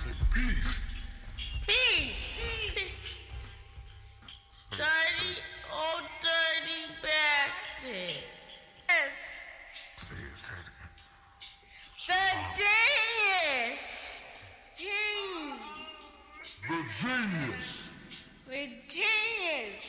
Peace. Peace. Dirty, old dirty bastard. Yes. Say it, say it again. The genius. Genius. The genius. The genius.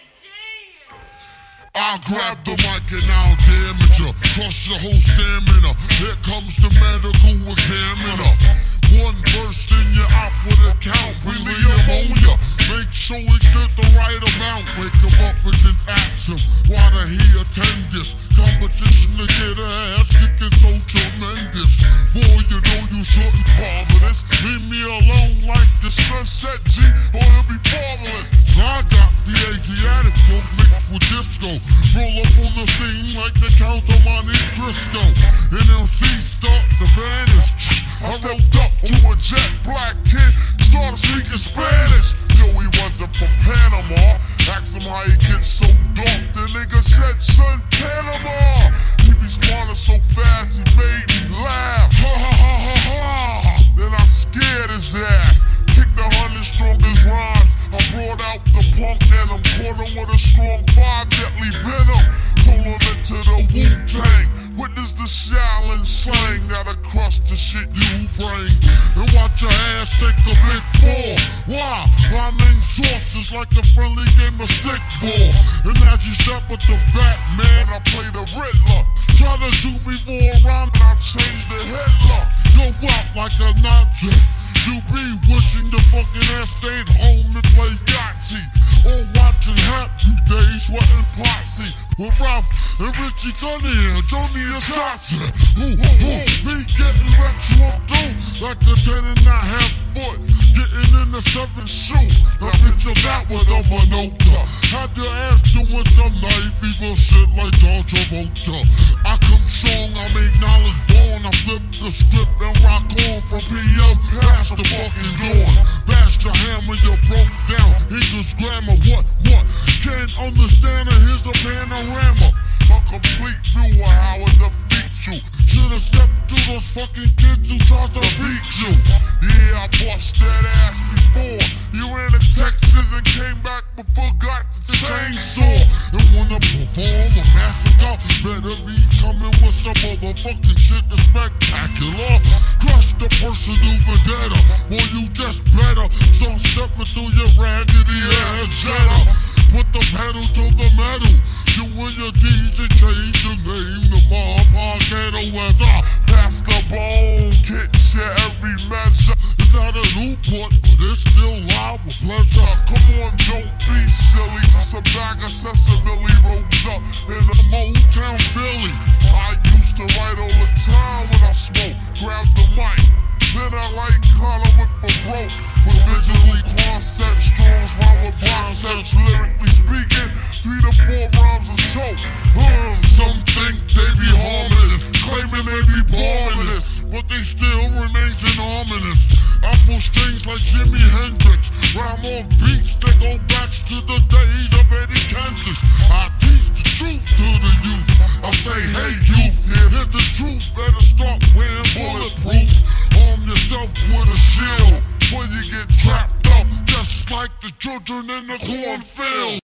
I grab the mic and I'll damage ya. Crush your whole stamina. Here comes the medical examiner. One verse, then you're out for the count. Bring the ammonia. Make sure we spit the right amount. Wake him up and then ask him why did he attend this competition to get a ass kicking so tremendous. Boy, you know you shouldn't bother this. Leave me alone like the Sunset G, or he'll be fatherless. So I got the Asiatic funk mixed with disco. Roll up on the scene like the Count of Monte Cristo. NLC start to vanish. I rolled up to a jet black kid, started speaking Spanish. Yo, he wasn't from Panama. Asked him how he gets so dark. The nigga said, son, Panama. He responded so fast, he made me laugh. Ha ha ha ha ha. Then I scared his ass. Kicked 100 strongest rhymes. I brought out the punk and I'm caught him with a strong 5 deadly venom. Told him into the Wu-Tang. Witness the Shaolin slang that'll crush the shit you bring. And watch your ass take a big fall. Why? My main source is like the friendly game of stickball. And as you step with the Batman, I play the Riddler. Try to do me for a rhyme and I change the Hitler. Go out like a Nazi. You be wishing the fucking ass stayed home and play Yahtzee. Or watching Happy Days, sweating posse. With Ralph and Richie Gunny and Johnny Assassin. Me getting wrecked you up through like a 10.5 foot. Getting in the 7th shoe. Now picture that with a Minota. Have your ass doing some knife evil shit like John Travolta. I come strong, I make knowledge born. I flip the script and rock on from PM past the fucking dawn. Bash the hammer, you broke down. English grammar, what? Can't understand it, here's the panorama. A complete view of how it defeats you. Should've stepped through those fucking kids who tried to beat you. Yeah, I bust that ass before. You ran to Texas and came back but forgot the chainsaw. And when I perform a massacre, better be coming with some motherfucking shit that's spectacular. Crush the personal vendetta, boy you just better. So stepping through your raggedy ass Jetta. Put the pedal to the metal. You and your DJ change your name to Mom Parketo as I pass the bone. Kit share every measure. It's not a Newport, but it's still live with pleasure. Come on, don't be silly. Just a bag of sesame rolled up in a Motown Philly. I used to write all the time when I smoke. Grab the mic, then I like Connor went for broke. With visual concepts, Strong's rhyme with biceps. Lyrically speaking, 3 to 4 rhymes a choke. Some think they be harmless, claiming they be bombing this, but they still remains ominous. I push things like Jimi Hendrix, rhyme on beats that go back to the days of Eddie Kansas. I teach the truth to the youth. I say, hey youth, here's the truth. Better start wearing bulletproof. Arm yourself with a shield, before you get trapped up, just like the children in the cornfield.